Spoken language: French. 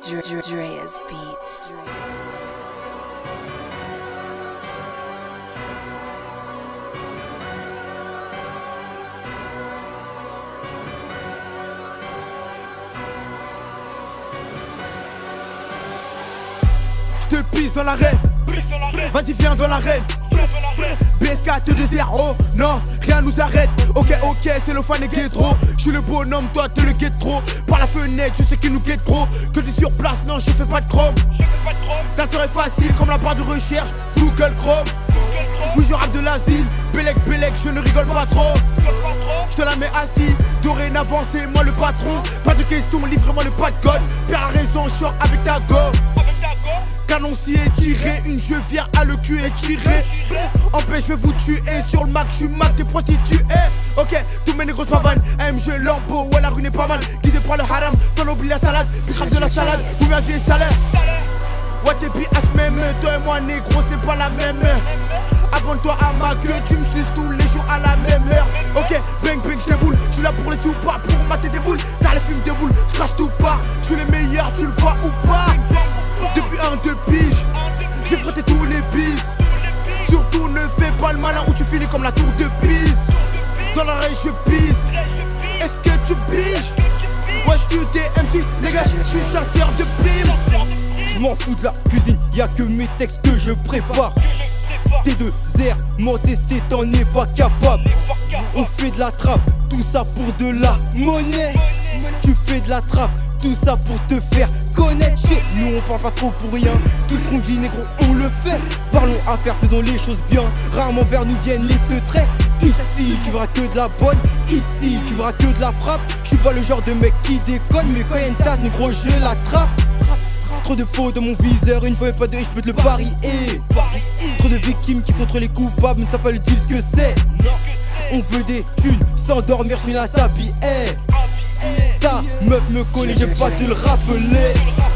Dreas Beats. Je te pisse dans l'arène, vas-y viens dans l'arène. BSK te désert, oh non, rien nous arrête. Ok, c'est le fan et Guétro. Je suis le bonhomme, toi t'es le Guétro. Par la fenêtre, je sais qu'il nous guette trop. Que tu sur place, non, je fais pas de chrome. Ta serait facile comme la barre de recherche Google Chrome. Oui, je rappe de l'asile, Bélec, je ne rigole pas trop. Je te la mets assis, dorénavant c'est moi le patron. Pas de question, livre-moi le pas de code. Perds la raison, je sors avec ta gomme. Canoncier tiré, une chevrière à le cul et tiré. Empêche, je vais vous tuer sur le Mac, je suis Mac, t'es prostitué. Ok, tous mes négros pavanes, MG Lambo, ouais la rue n'est pas mal. Guidé par le haram, t'en oublies la salade. Biscrap de la salade, vous m'aviez salaire. Ouais t'es PH même, toi et moi négro c'est pas la même. Abonne-toi à ma queue, tu me suces tous les jours à la même heure. Ok, bang je déboule, je suis là pour les sous pas pour mater des boules. T'as les films des boules, je crache tout part. Je suis le meilleur, tu le vois ou pas. Depuis deux piges, j'ai frotté tous les bis. Surtout ne fais pas le malin ou tu finis comme la tour de Pise. Dans l'oreille je pisse. Est-ce que tu piges? Ouais je tue des MC, les gars, je suis chasseur de primes. Je m'en fous de la cuisine, y'a que mes textes que je prépare. T2R, m'en tester, t'en es pas capable. On fait de la trappe, tout ça pour de la monnaie. Tu fais de la trappe, tout ça pour te faire connaître. Chez nous on parle pas trop pour rien, tout ce qu'on dit négro on le fait. Parlons affaires, faisons les choses bien. Rarement vers nous viennent les deux traits. Ici tu verras que de la bonne, ici tu verras que de la frappe. Je suis pas le genre de mec qui déconne, mais quand y'a une tasse négro je l'attrape. Trop de faux dans mon viseur, une fois et pas deux, je peux te le parier. Trop de victimes qui font trop les coupables, ne savent pas le dire ce que c'est. On veut des thunes, sans dormir, je suis là à s'habiller. Ta meuf me connaît, j'ai pas te le rappeler.